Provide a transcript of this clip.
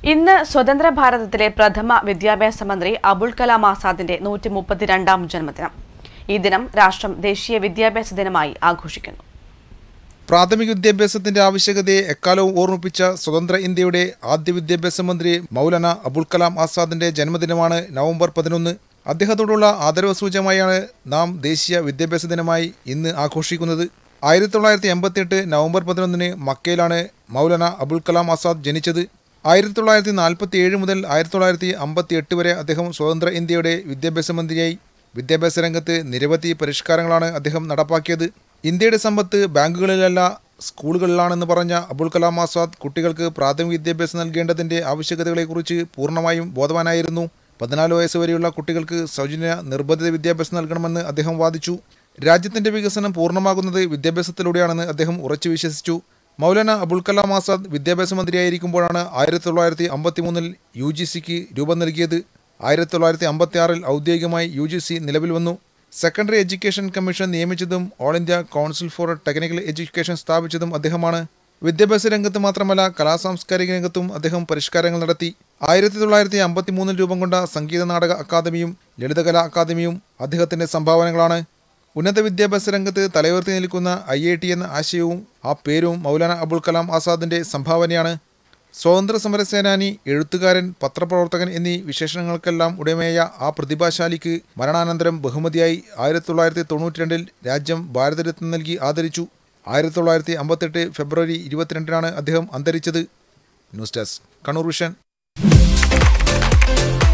ഇന്ന് സ്വതന്ത്ര ഭാരതത്തിലെ പ്രഥമ വിദ്യാഭ്യാസ മന്ത്രി അബുൽ കലാം ആസാദിന്റെ 132ാം ജന്മദിനം. ഈ ദിനം രാഷ്ട്രം ദേശീയ വിദ്യാഭ്യാസ ദിനമായി ആഘോഷിക്കുന്നു. പ്രാഥമിക വിദ്യാഭ്യാസത്തിന്റെ ആവശ്യകതയെ എക്കാലവും ഓർമ്മിപ്പിച്ച സ്വതന്ത്ര ഇന്ത്യയുടെ ആദ്യ വിദ്യാഭ്യാസ മന്ത്രി മൗലാന അബുൽ കലാം ആസാദിന്റെ ജന്മദിനമാണ് നവംബർ 11. അദ്ദേഹത്തോടുള്ള ആദരവ് സൂചകമായാണ് നാം ദേശീയ വിദ്യാഭ്യാസ ദിനമായി ഇന്ന് ആഘോഷിക്കുന്നത്. 1988 നവംബർ 11 മക്കയിലാണ് മൗലാന അബുൽ കലാം ആസാദ് ജനിച്ചത്. 1947 മുതൽ 1958 വരെ അദ്ദേഹം സ്വതന്ത്ര ഇന്ത്യയുടെ വിദ്യാഭ്യാസ മന്ത്രിയായി. വിദ്യാഭ്യാസ രംഗത്ത് നിരവധി പരിഷ്കാരങ്ങളാണ് അദ്ദേഹം നടപ്പാക്കിയത്. ഇന്ത്യയുടെ സമ്പത്ത് ബാങ്കുകളിലല്ല സ്കൂളുകളിലാണെന്ന് പറഞ്ഞ അബുൽ കലാം ആസാദ് കുട്ടികൾക്ക് പ്രാഥമിക വിദ്യാഭ്യാസം നൽകേണ്ടതിൻ്റെ ആവശ്യകതകളെക്കുറിച്ച് പൂർണ്ണമായും ബോധവാനായിരുന്നു. 14 വയസ്സ് വരെയുള്ള കുട്ടികൾക്ക് സൗജന്യ നിർബന്ധിത വിദ്യാഭ്യാസം നൽകണമെന്ന് അദ്ദേഹം വാദിച്ചു. രാജ്യത്തിൻ്റെ വികസനം പൂർണ്ണമാകുന്നത് വിദ്യാഭ്യാസത്തിലൂടെയാണെന്ന് അദ്ദേഹം ഉറച്ചു വിശ്വസിച്ചു. മൗലാന അബുൽ കലാം ആസാദ് വിദ്യാഭ്യാസ മന്ത്രിയായിരിക്കുമ്പോഴാണ് 1953 UGCക്ക് രൂപം നൽകിയത്. 1956 ഔദ്യോഗികമായി UGC നിലവിൽ വന്നു. സെക്കൻഡറി എഡ്യൂക്കേഷൻ കമ്മീഷൻ നിയമിച്ചതും all India council for technical education സ്ഥാപിച്ചതും അദ്ദേഹമാണ്. വിദ്യാഭ്യാസ രംഗത്ത് മാത്രമല്ല കലാസാംസ്കാരിക രംഗത്തും അദ്ദേഹം പരിഷ്കാരങ്ങൾ നടത്തി. 1953 രൂപം കൊണ്ട സംഗീത നാടക അക്കാദമിയും ലളിതകലാ അക്കാദമിയും അദ്ദേഹത്തിൻ്റെ സംഭാവനകളാണ്. ഉന്നത വിദ്യാഭ്യാസ രംഗത്ത് തലയുയർത്തി നിൽക്കുന്ന IIT എന്ന ആശയവും ആ പേരും മൗലാന അബുൽ കലാം ആസാദിൻ്റെ സംഭാവനയാണ്. സ്വാതന്ത്ര്യ സമരസേനാനി, എഴുത്തുകാരൻ, പത്രപ്രവർത്തകൻ എന്നീ വിശേഷണങ്ങൾക്കെല്ലാം ഉടമയായ ആ പ്രതിഭാശാലിക്ക് മരണാനന്തരം ബഹുമതിയായി 1992 രാജ്യം ഭാരതരത്ന നൽകി ആദരിച്ചു. 1958 ഫെബ്രുവരി 22 അദ്ദേഹം അന്തരിച്ചത്. News desk Kannur vision.